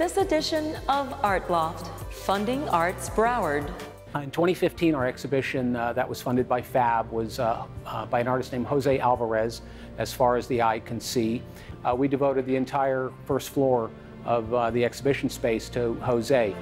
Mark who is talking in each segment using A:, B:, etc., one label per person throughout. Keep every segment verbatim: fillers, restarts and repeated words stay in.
A: this edition of Art Loft, Funding Arts Broward.
B: In twenty fifteen, our exhibition uh, that was funded by F A B was uh, uh, by an artist named Jose Alvarez, As Far as the Eye Can See. Uh, we devoted the entire first floor of uh, the exhibition space to Jose.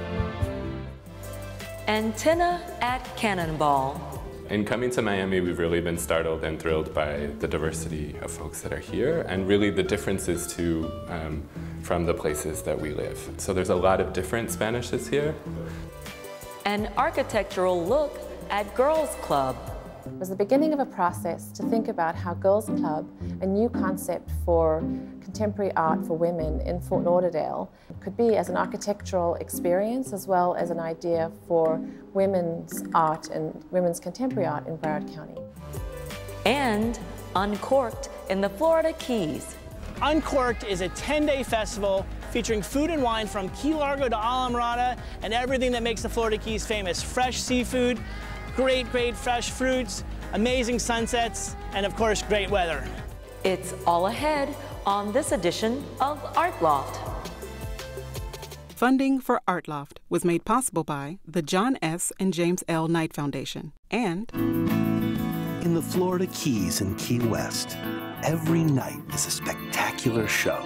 A: Antenna at Cannonball.
C: In coming to Miami, we've really been startled and thrilled by the diversity of folks that are here and really the differences too um, from the places that we live. So there's a lot of different Spanishes here.
A: An architectural look at Girls Club.
D: It was the beginning of a process to think about how Girls Club, a new concept for contemporary art for women in Fort Lauderdale, could be as an architectural experience as well as an idea for women's art and women's contemporary art in Broward County.
A: And Uncorked in the Florida Keys.
E: Uncorked is a ten-day festival featuring food and wine from Key Largo to Alamorada and everything that makes the Florida Keys famous. Fresh seafood, great, great fresh fruits, amazing sunsets, and of course, great weather.
A: It's all ahead on this edition of Art Loft.
F: Funding for Art Loft was made possible by the John S. and James L. Knight Foundation and
G: in the Florida Keys and Key West, every night is a spectacular show.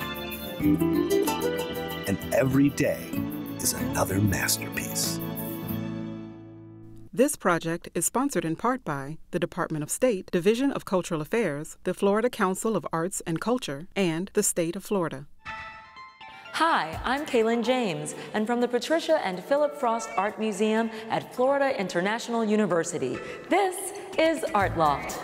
G: And every day is another masterpiece.
F: This project is sponsored in part by the Department of State, Division of Cultural Affairs, the Florida Council of Arts and Culture, and the State of Florida.
A: Hi, I'm Kalyn James, and from the Patricia and Phillip Frost Art Museum at Florida International University, this is Art Loft.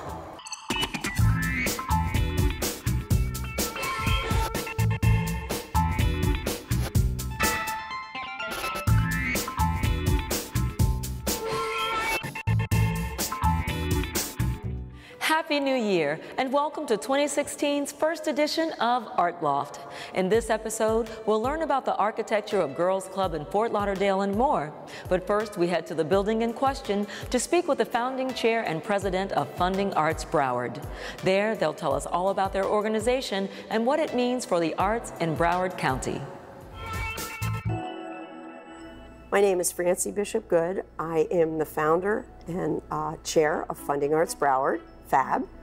A: Happy New Year, and welcome to twenty sixteen's first edition of Art Loft. In this episode, we'll learn about the architecture of Girls Club in Fort Lauderdale and more. But first, we head to the building in question to speak with the founding chair and president of Funding Arts Broward. There, they'll tell us all about their organization and what it means for the arts in Broward County.
H: My name is Francie Bishop Good. I am the founder and uh, chair of Funding Arts Broward, F A B.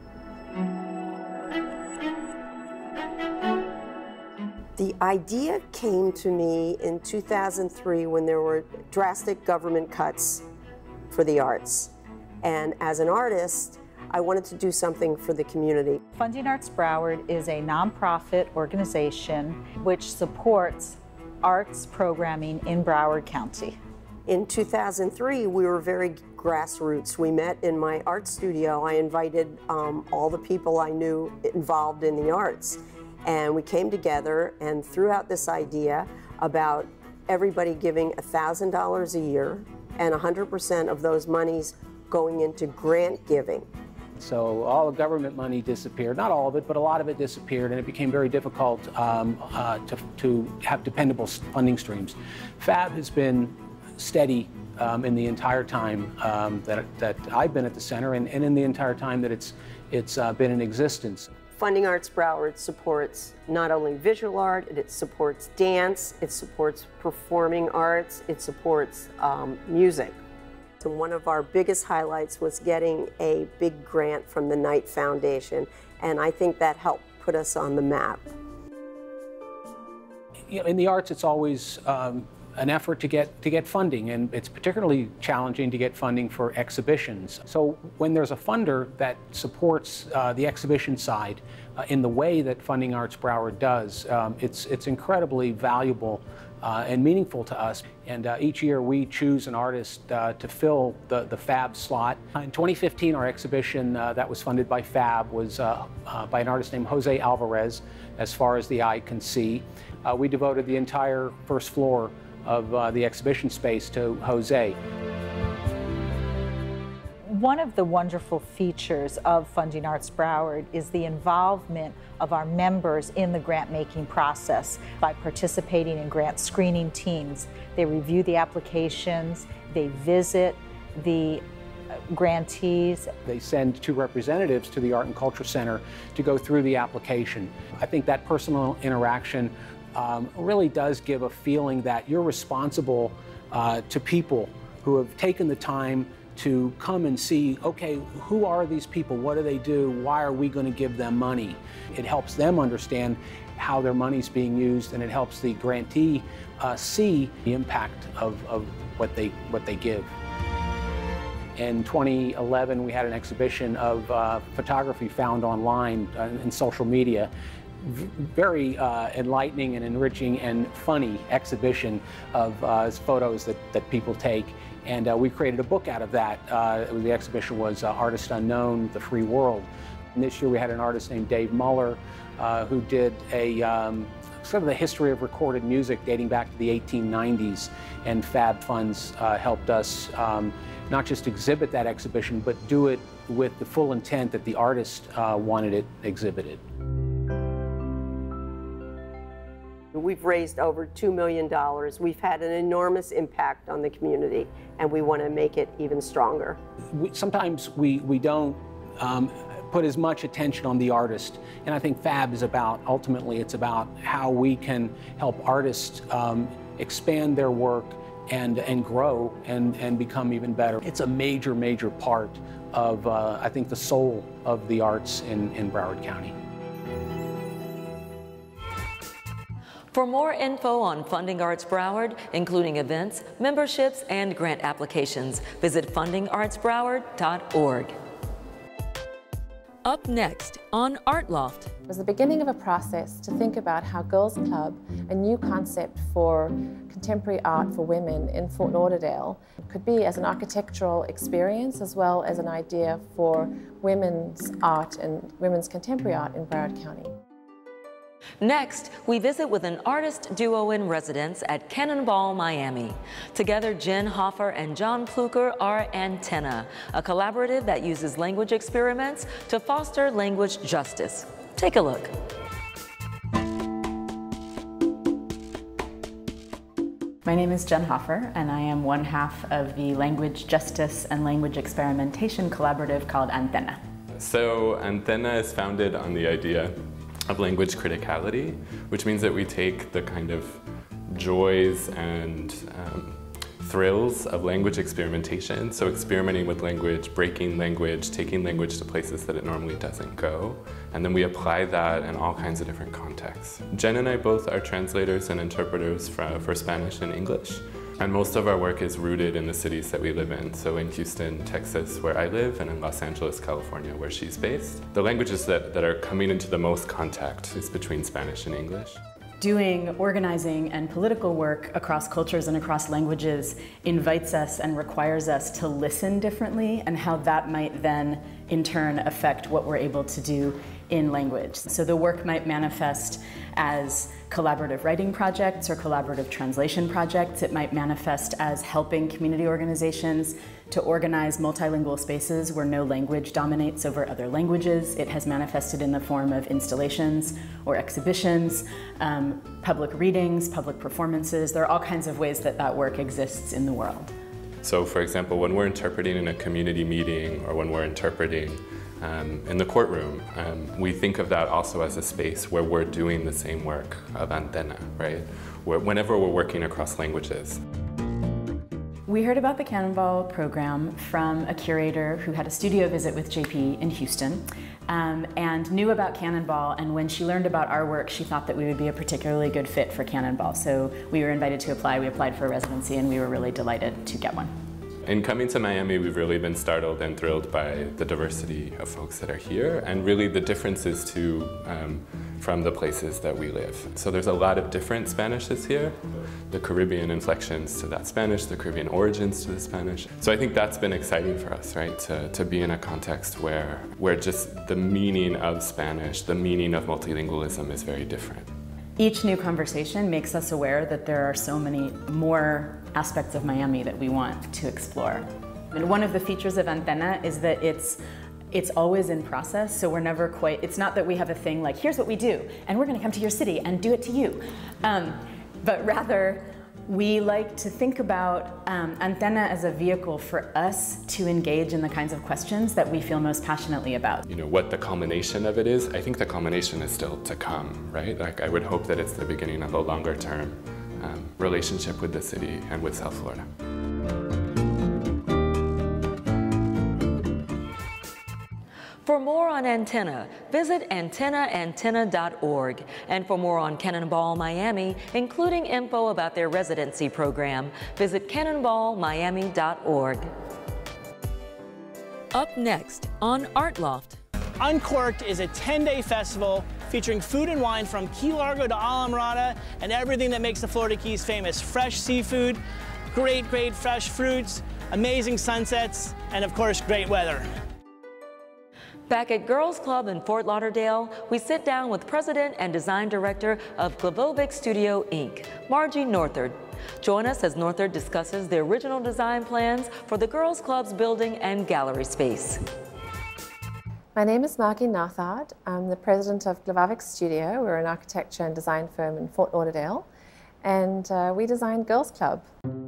H: The idea came to me in two thousand three when there were drastic government cuts for the arts. And as an artist, I wanted to do something for the community.
I: Funding Arts Broward is a nonprofit organization which supports arts programming in Broward County.
H: In two thousand three, we were very grassroots. We met in my art studio. I invited um, all the people I knew involved in the arts. And we came together and threw out this idea about everybody giving one thousand dollars a year and one hundred percent of those monies going into grant giving.
B: So all the government money disappeared, not all of it, but a lot of it disappeared, and it became very difficult um, uh, to, to have dependable funding streams. F A B has been steady um, in the entire time um, that, that I've been at the center and, and in the entire time that it's, it's uh, been in existence.
H: Funding Arts Broward supports not only visual art, it supports dance, it supports performing arts, it supports um, music. So one of our biggest highlights was getting a big grant from the Knight Foundation, and I think that helped put us on the map.
B: You know, in the arts, it's always um, an effort to get to get funding, and it's particularly challenging to get funding for exhibitions. So when there's a funder that supports uh, the exhibition side uh, in the way that Funding Arts Broward does, um, it's it's incredibly valuable uh, and meaningful to us. And uh, each year we choose an artist uh, to fill the the F A B slot. In twenty fifteen, our exhibition uh, that was funded by F A B was uh, uh, by an artist named Jose Alvarez, As Far as the Eye Can See. Uh, we devoted the entire first floor of uh, the exhibition space to Jose.
I: One of the wonderful features of Funding Arts Broward is the involvement of our members in the grant-making process by participating in grant screening teams. They review the applications, they visit the grantees.
B: They send two representatives to the Art and Culture Center to go through the application. I think that personal interaction um, really does give a feeling that you're responsible uh, to people who have taken the time to come and see, okay, who are these people? What do they do? Why are we going to give them money? It helps them understand how their money's being used, and it helps the grantee uh, see the impact of, of what they, what they give. In twenty eleven, we had an exhibition of uh, photography found online uh, in social media. V very uh, enlightening and enriching and funny exhibition of uh, photos that, that people take. And uh, we created a book out of that. Uh, the exhibition was uh, Artist Unknown, The Free World. And this year we had an artist named Dave Muller uh, who did a um, sort of the history of recorded music dating back to the eighteen nineties. And F A B funds uh, helped us um, not just exhibit that exhibition, but do it with the full intent that the artist uh, wanted it exhibited.
H: We've raised over two million dollars. We've had an enormous impact on the community, and we want to make it even stronger.
B: We, sometimes we, we don't um, put as much attention on the artist, and I think F A B is about, ultimately, it's about how we can help artists um, expand their work and, and grow and, and become even better. It's a major, major part of, uh, I think, the soul of the arts in, in Broward County.
A: For more info on Funding Arts Broward, including events, memberships, and grant applications, visit funding arts broward dot org. Up next on Art Loft.
D: It was the beginning of a process to think about how Girls Club, a new concept for contemporary art for women in Fort Lauderdale, could be as an architectural experience as well as an idea for women's art and women's contemporary art in Broward County.
A: Next, we visit with an artist duo in residence at Cannonball, Miami. Together, Jen Hoffer and John Pluker are Antenna, a collaborative that uses language experiments to foster language justice. Take a look.
J: My name is Jen Hoffer, and I am one half of the language justice and language experimentation collaborative called Antenna.
C: So Antenna is founded on the idea of language criticality, which means that we take the kind of joys and um, thrills of language experimentation, so experimenting with language, breaking language, taking language to places that it normally doesn't go, and then we apply that in all kinds of different contexts. Jen and I both are translators and interpreters for, for Spanish and English, and most of our work is rooted in the cities that we live in, so in Houston, Texas, where I live, and in Los Angeles, California, where she's based. The languages that, that are coming into the most contact is between Spanish and English.
J: Doing organizing and political work across cultures and across languages invites us and requires us to listen differently, and how that might then, in turn, affect what we're able to do in language. So the work might manifest as collaborative writing projects or collaborative translation projects. It might manifest as helping community organizations to organize multilingual spaces where no language dominates over other languages. It has manifested in the form of installations or exhibitions, um, public readings, public performances. There are all kinds of ways that that work exists in the world.
C: So for example, when we're interpreting in a community meeting or when we're interpreting Um, in the courtroom, um, we think of that also as a space where we're doing the same work of Antenna, right? Where, whenever we're working across languages.
J: We heard about the Cannonball program from a curator who had a studio visit with J P in Houston um, and knew about Cannonball, and when she learned about our work, she thought that we would be a particularly good fit for Cannonball. So we were invited to apply, we applied for a residency, and we were really delighted to get one.
C: In coming to Miami, we've really been startled and thrilled by the diversity of folks that are here, and really the differences too um, from the places that we live. So there's a lot of different Spanishes here, the Caribbean inflections to that Spanish, the Caribbean origins to the Spanish. So I think that's been exciting for us, right? To, to be in a context where, where just the meaning of Spanish, the meaning of multilingualism is very different.
J: Each new conversation makes us aware that there are so many more aspects of Miami that we want to explore. And one of the features of Antenna is that it's it's always in process, so we're never quite, it's not that we have a thing like, here's what we do, and we're gonna come to your city and do it to you. Um, but rather, We like to think about um, Antena as a vehicle for us to engage in the kinds of questions that we feel most passionately about.
C: You know, what the culmination of it is, I think the culmination is still to come, right? Like, I would hope that it's the beginning of a longer term um, relationship with the city and with South Florida.
A: For more on Antenna, visit antenna antenna dot org. And for more on Cannonball Miami, including info about their residency program, visit cannonball miami dot org. Up next on Art Loft.
E: Uncorked is a ten-day festival featuring food and wine from Key Largo to Alamrata and everything that makes the Florida Keys famous. Fresh seafood, great, great fresh fruits, amazing sunsets, and of course, great weather.
A: Back at Girls Club in Fort Lauderdale, we sit down with President and Design Director of Glavovic Studio, Incorporated, Margie Northard. Join us as Northard discusses the original design plans for the Girls Club's building and gallery space.
D: My name is Margie Northard. I'm the president of Glavovic Studio. We're an architecture and design firm in Fort Lauderdale, and uh, we design Girls Club.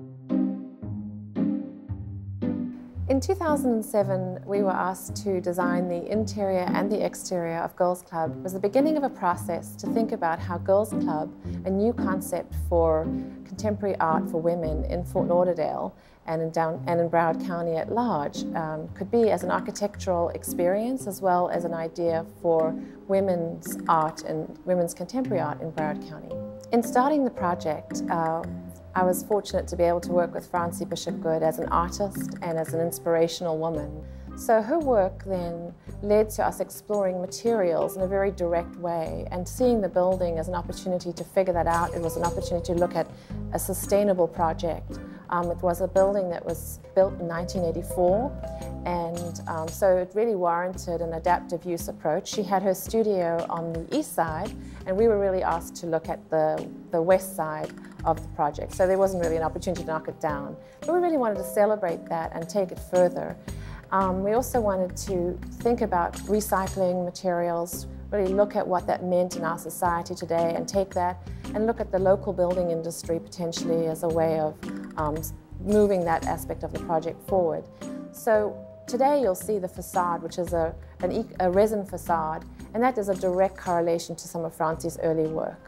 D: In two thousand seven, we were asked to design the interior and the exterior of Girls Club. It was the beginning of a process to think about how Girls Club, a new concept for contemporary art for women in Fort Lauderdale and in, down, and in Broward County at large, um, could be as an architectural experience as well as an idea for women's art and women's contemporary art in Broward County. In starting the project, uh, I was fortunate to be able to work with Francie Bishop-Good as an artist and as an inspirational woman. So her work then led to us exploring materials in a very direct way and seeing the building as an opportunity to figure that out. It was an opportunity to look at a sustainable project. Um, it was a building that was built in nineteen eighty-four, and um, so it really warranted an adaptive use approach. She had her studio on the east side, and we were really asked to look at the, the west side of the project. So there wasn't really an opportunity to knock it down. But we really wanted to celebrate that and take it further. Um, we also wanted to think about recycling materials, really look at what that meant in our society today and take that and look at the local building industry potentially as a way of um, moving that aspect of the project forward. So today you'll see the facade, which is a, an e a resin facade, and that is a direct correlation to some of Francie's early work.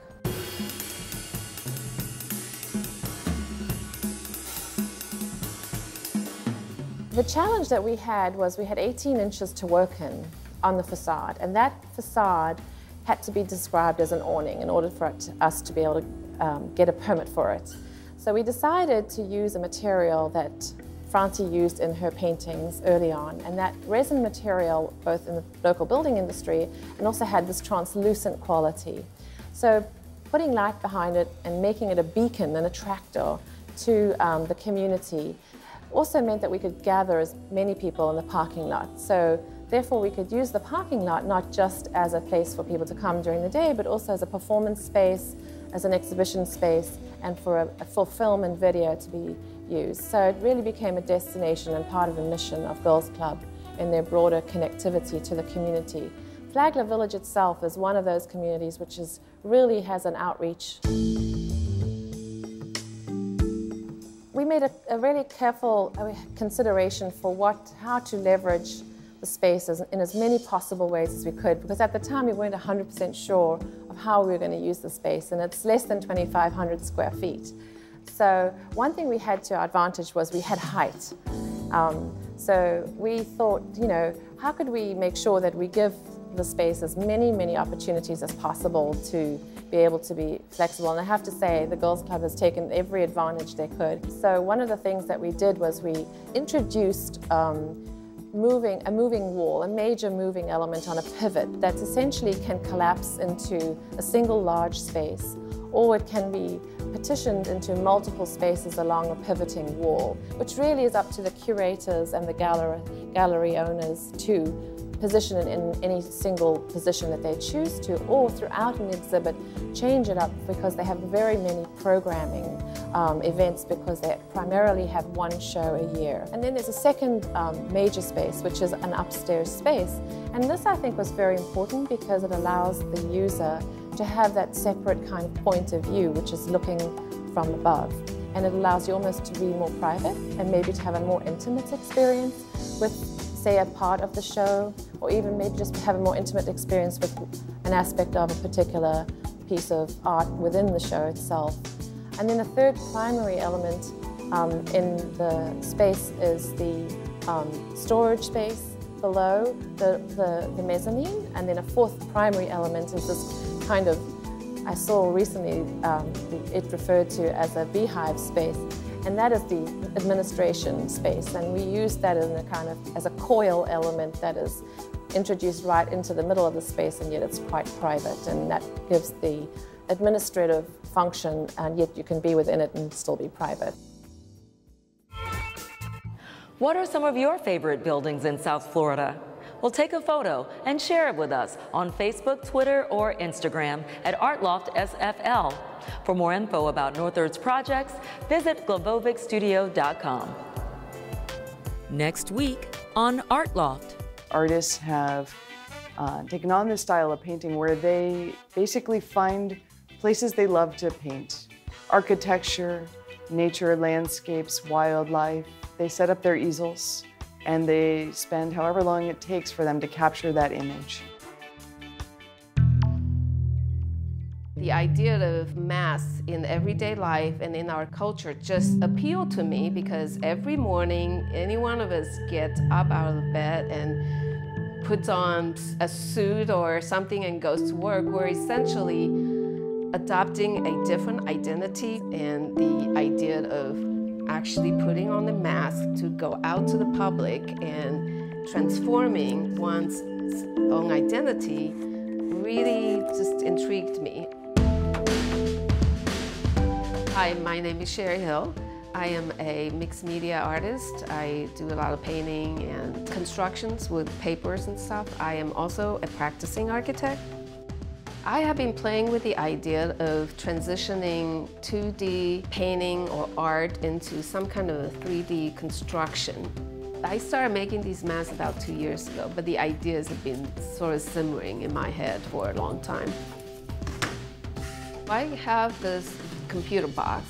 D: The challenge that we had was we had eighteen inches to work in on the facade, and that facade had to be described as an awning in order for it to, us to be able to um, get a permit for it. So we decided to use a material that Francie used in her paintings early on, and that resin material both in the local building industry and also had this translucent quality. So putting light behind it and making it a beacon, an attractor to um, the community also meant that we could gather as many people in the parking lot. So therefore we could use the parking lot not just as a place for people to come during the day, but also as a performance space, as an exhibition space, and for, a, for film and video to be used. So it really became a destination and part of the mission of Girls Club in their broader connectivity to the community. Flagler Village itself is one of those communities which is, really has an outreach. We made a, a really careful consideration for what, how to leverage the spaces in as many possible ways as we could, because at the time we weren't one hundred percent sure of how we were going to use the space, and it's less than twenty-five hundred square feet. So one thing we had to our advantage was we had height. Um, so we thought, you know, how could we make sure that we give the space as many, many opportunities as possible to be able to be flexible. And I have to say, the Girls Club has taken every advantage they could. So one of the things that we did was we introduced um, moving, a moving wall, a major moving element on a pivot that essentially can collapse into a single large space, or it can be partitioned into multiple spaces along a pivoting wall, which really is up to the curators and the gallery, gallery owners to position it in any single position that they choose to, or throughout an exhibit change it up because they have very many programming um, events, because they primarily have one show a year. And then there's a second um, major space, which is an upstairs space. And this, I think, was very important because it allows the user to have that separate kind of point of view, which is looking from above. and it allows you almost to be more private and maybe to have a more intimate experience with, say, a part of the show, or even maybe just have a more intimate experience with an aspect of a particular piece of art within the show itself. And then a third primary element um, in the space is the um, storage space below the, the, the mezzanine, and then a fourth primary element is this kind of, I saw recently um, it referred to as a beehive space, and that is the administration space, and we use that in a kind of as a coil element that is introduced right into the middle of the space, and yet it's quite private, and that gives the administrative function, and yet you can be within it and still be private.
A: What are some of your favorite buildings in South Florida? Well, take a photo and share it with us on Facebook, Twitter, or Instagram at ArtLoft S F L. For more info about Northerd's projects, visit globovic studio dot com. Next week on ArtLoft.
K: Artists have uh, taken on this style of painting where they basically find places they love to paint. Architecture, nature, landscapes, wildlife. They set up their easels and they spend however long it takes for them to capture that image.
L: The idea of masks in everyday life and in our culture just appealed to me because every morning any one of us gets up out of bed and puts on a suit or something and goes to work. We're essentially adopting a different identity, and the idea of actually putting on the mask to go out to the public and transforming one's own identity really just intrigued me. Hi, my name is Sherry Hill. I am a mixed media artist. I do a lot of painting and constructions with papers and stuff. I am also a practicing architect. I have been playing with the idea of transitioning two D painting or art into some kind of a three D construction. I started making these masks about two years ago, but the ideas have been sort of simmering in my head for a long time. I have this computer box.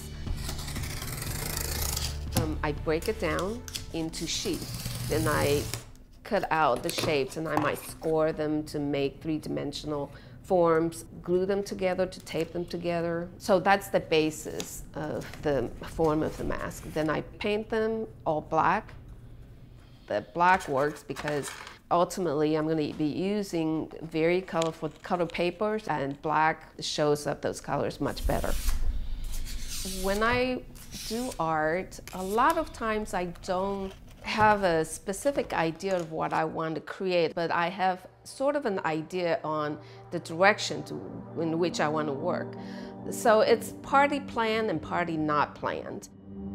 L: Um, I break it down into sheets, then I cut out the shapes and I might score them to make three-dimensional forms, glue them together to tape them together. So that's the basis of the form of the mask. Then I paint them all black. The black works because ultimately I'm going to be using very colorful color papers, and black shows up those colors much better. When I do art, a lot of times I don't have a specific idea of what I want to create, but I have sort of an idea on the direction to, in which I want to work. So it's partly planned and partly not planned.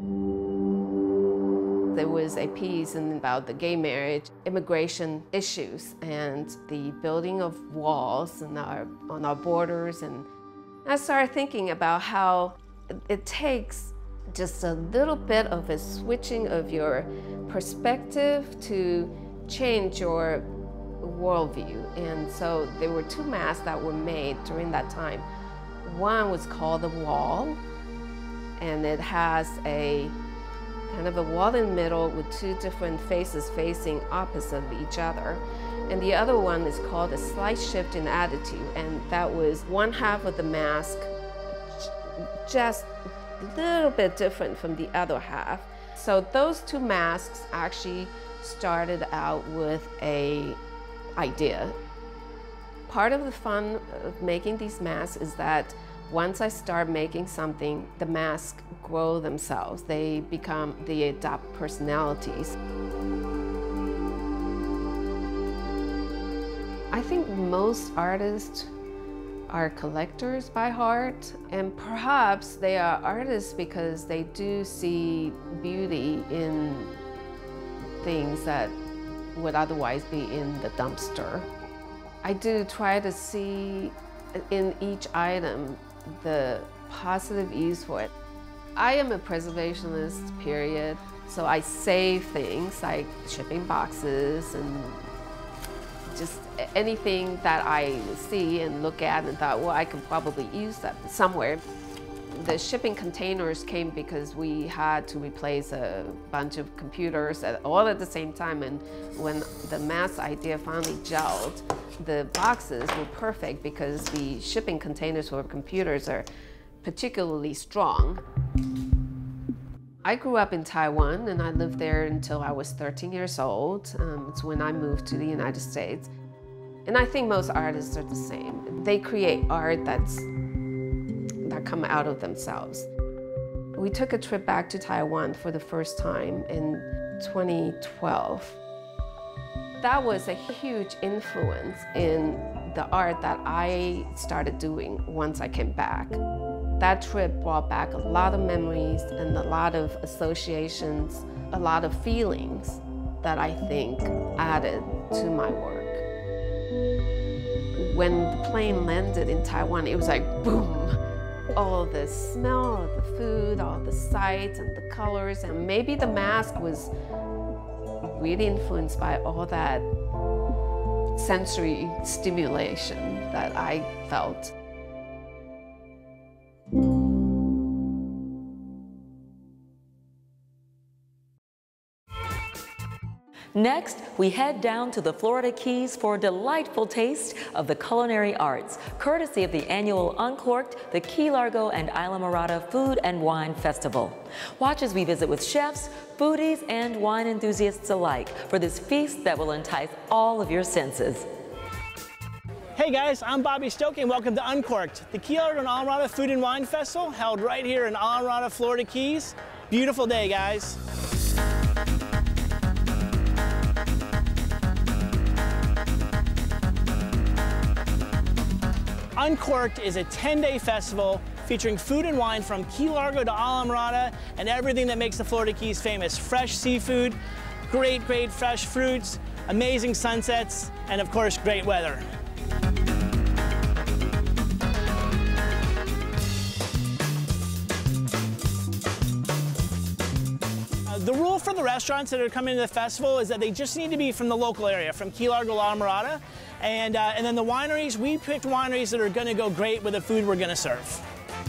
L: There was a piece in, about the gay marriage, immigration issues, and the building of walls and our, on our borders. And I started thinking about how it takes just a little bit of a switching of your perspective to change your worldview. And so there were two masks that were made during that time. One was called The Wall, and it has a kind of a wall in the middle with two different faces facing opposite of each other. And the other one is called A Slight Shift in Attitude, and that was one half of the mask just a little bit different from the other half. So those two masks actually started out with a idea. Part of the fun of making these masks is that once I start making something, the masks grow themselves. They become, they adopt personalities. I think most artists are collectors by heart, and perhaps they are artists because they do see beauty in things that would otherwise be in the dumpster. I do try to see in each item the positive use for it. I am a preservationist, period, so I save things like shipping boxes and just anything that I see and look at and thought, well, I could probably use that somewhere. The shipping containers came because we had to replace a bunch of computers at, all at the same time, and when the mass idea finally gelled, the boxes were perfect because the shipping containers for computers are particularly strong. I grew up in Taiwan and I lived there until I was thirteen years old. Um, it's when I moved to the United States. And I think most artists are the same. They create art that's, that come out of themselves. We took a trip back to Taiwan for the first time in twenty twelve. That was a huge influence in the art that I started doing once I came back. That trip brought back a lot of memories and a lot of associations, a lot of feelings that I think added to my work. When the plane landed in Taiwan, it was like boom. All the smell of the food, all the sights and the colors, and maybe the mask was really influenced by all that sensory stimulation that I felt.
A: Next, we head down to the Florida Keys for a delightful taste of the culinary arts, courtesy of the annual Uncorked, the Key Largo and Islamorada Food and Wine Festival. Watch as we visit with chefs, foodies, and wine enthusiasts alike for this feast that will entice all of your senses.
E: Hey guys, I'm Bobby Stokey and welcome to Uncorked, the Key Largo and Islamorada Food and Wine Festival held right here in Islamorada, Florida Keys. Beautiful day, guys. Uncorked is a ten-day festival featuring food and wine from Key Largo to Islamorada and everything that makes the Florida Keys famous. Fresh seafood, great, great fresh fruits, amazing sunsets, and of course, great weather. The rule for the restaurants that are coming to the festival is that they just need to be from the local area, from Key Largo to Islamorada. And, uh, and then the wineries, we picked wineries that are going to go great with the food we're going to serve.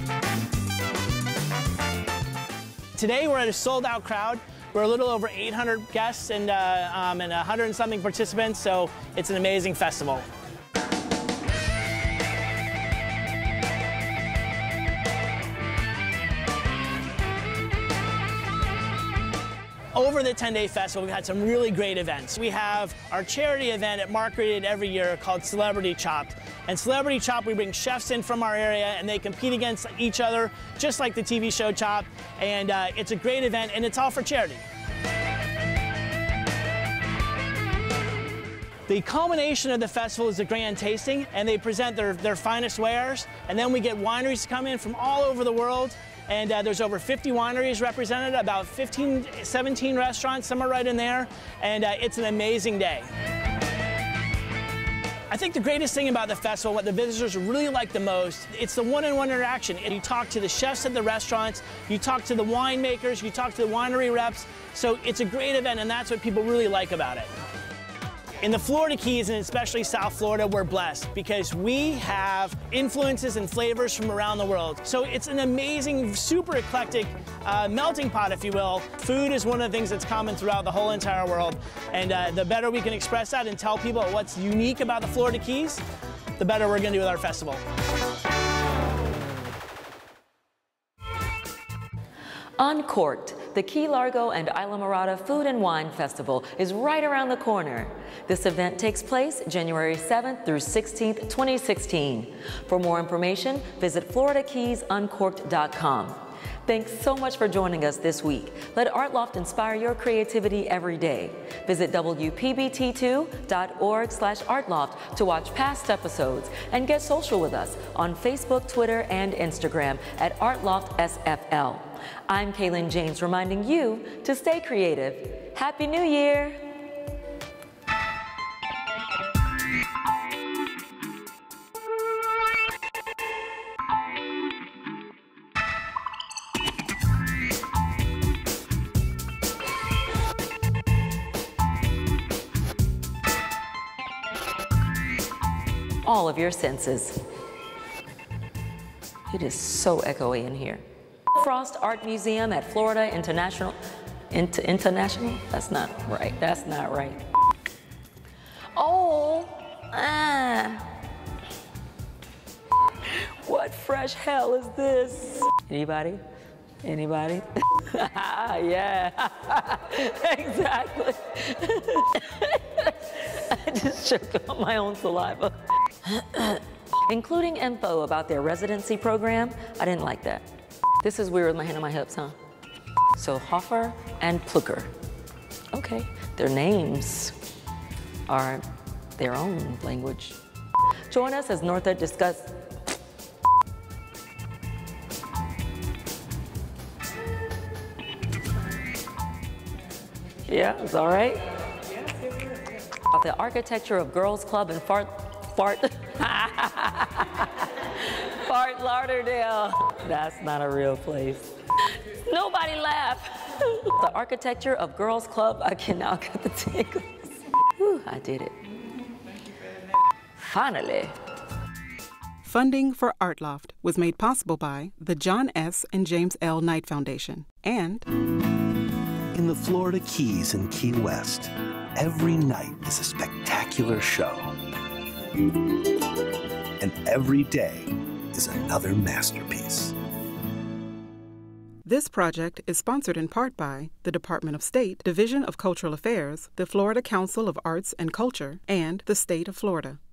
E: Today we're at a sold-out crowd. We're a little over eight hundred guests and, uh, um, and one hundred and something participants, so it's an amazing festival. Over the ten-day festival, we've had some really great events. We have our charity event at Market every year called Celebrity Chopped. And Celebrity Chopped, we bring chefs in from our area and they compete against each other, just like the T V show Chopped. And uh, it's a great event and it's all for charity. The culmination of the festival is the grand tasting, and they present their, their finest wares. And then we get wineries to come in from all over the world. And uh, there's over fifty wineries represented, about fifteen, seventeen restaurants, some are right in there, and uh, it's an amazing day. I think the greatest thing about the festival, what the visitors really like the most, it's the one-on-one interaction. And you talk to the chefs at the restaurants, you talk to the winemakers, you talk to the winery reps, so it's a great event, and that's what people really like about it. In the Florida Keys, and especially South Florida, we're blessed because we have influences and flavors from around the world. So it's an amazing, super eclectic uh, melting pot, if you will. Food is one of the things that's common throughout the whole entire world. And uh, the better we can express that and tell people what's unique about the Florida Keys, the better we're gonna do with our festival.
A: Uncorked, the Key Largo and Islamorada Food and Wine Festival is right around the corner. This event takes place January seventh through sixteenth, twenty sixteen. For more information, visit florida keys uncorked dot com. Thanks so much for joining us this week. Let Art Loft inspire your creativity every day. Visit W P B T two dot org slash artloft to watch past episodes and get social with us on Facebook, Twitter, and Instagram at Artloft S F L. I'm Kalyn James reminding you to stay creative. Happy New Year! All of your senses. It is so echoey in here. Frost Art Museum at Florida International. Inter International? That's not right. That's not right. Oh, ah. What fresh hell is this? Anybody? Anybody? Yeah, exactly. I just choked on my own saliva. Including info about their residency program, I didn't like that. This is weird with my hand on my hips, huh? So Hoffer and Plucker. Okay, their names are their own language. Join us as Northa discuss. Yeah, it's all right. About the architecture of Girls Club in Fart, Fart, Fort Lauderdale. That's not a real place. Nobody laugh. The architecture of Girls Club. I can now get the tingles. Whew, I did it. Finally.
F: Funding for Art Loft was made possible by the John S. and James L. Knight Foundation and
G: in the Florida Keys and Key West, every night is a spectacular show. And every day is another masterpiece.
F: This project is sponsored in part by the Department of State, Division of Cultural Affairs, the Florida Council of Arts and Culture, and the State of Florida.